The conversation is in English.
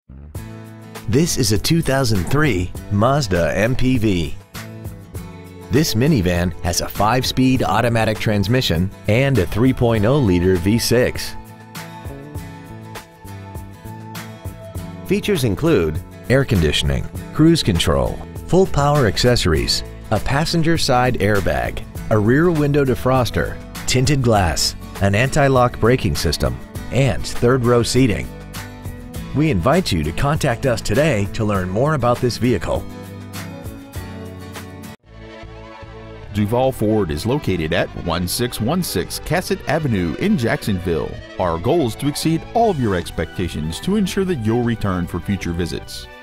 This is a 2003 Mazda MPV. This minivan has a 5-speed automatic transmission and a 3.0-liter V6. Features include air conditioning, cruise control, full power accessories, a passenger side airbag, a rear window defroster, tinted glass, an anti-lock braking system, and third-row seating. We invite you to contact us today to learn more about this vehicle. Duval Ford is located at 1616 Cassett Avenue in Jacksonville. Our goal is to exceed all of your expectations to ensure that you'll return for future visits.